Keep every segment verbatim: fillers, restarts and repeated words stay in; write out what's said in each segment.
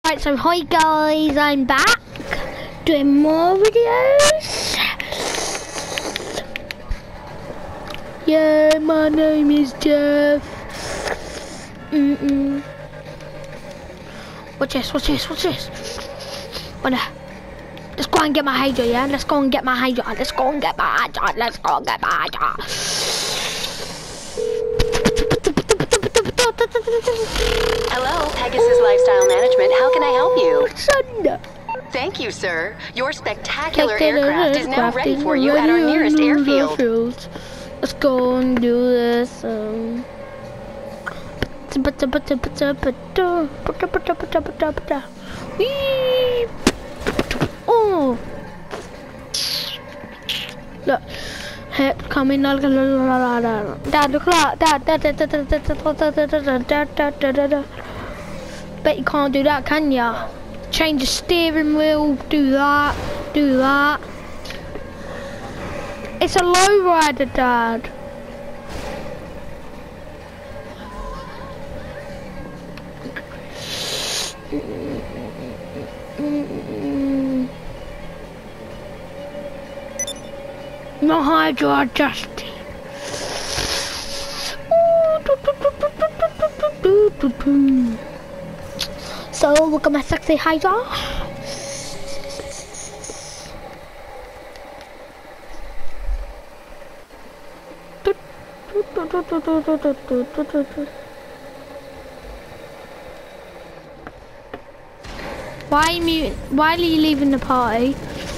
Right, so hi guys, I'm back doing more videos. Yeah, my name is Jeff. Mm-mm. Watch this, watch this, watch this. What the? Let's go and get my Hydra, yeah? Let's go and get my Hydra. Let's go and get my Hydra. Let's go and get my Hydra. Hello, Pegasus Lifestyle Management. How can I help you? Thunder. Thank you, sir. Your spectacular aircraft is now ready for you at our nearest airfield. Let's go and do this. Um. Whee! Oh! Look, hip coming. Dad, look at that. Dad, dad, dad, dad, dad, dad, dad, dad, dad. Bet you can't do that, can ya? Change the steering wheel. Do that. Do that. It's a lowrider, Dad. No Hydra adjusting. So look at my sexy Hydra. Why are you mute? Why are you leaving the party?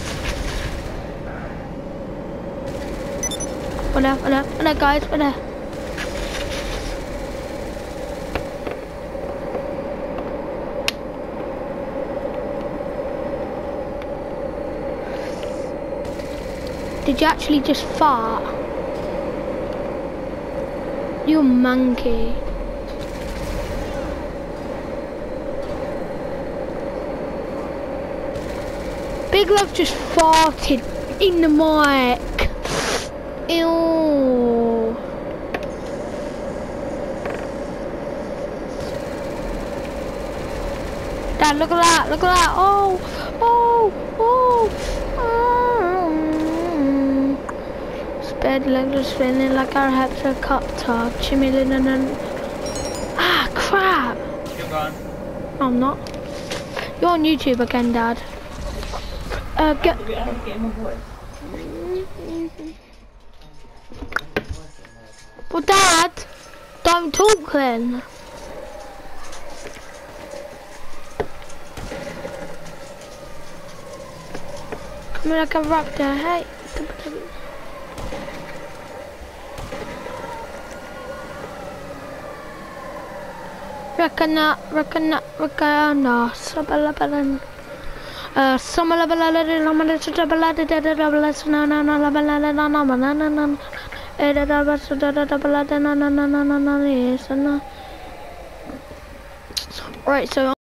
What up, what up, what up guys, what up? Did you actually just fart? You monkey. Big Love just farted in the mic. Ew. Dad, look at that, look at that. Oh, oh, oh. Mm. Sped legs are spinning like our hips are cup top. Chimilin and then. Ah, crap. You're gone. No, I'm not. You're on YouTube again, Dad. Uh, get. Well, Dad, don't talk then. Come here like a raptor, hey. Rakana, rakana, rakana, sabalabalan. Uh, samalabalala, ramalabalala, ramalabalala, Right, so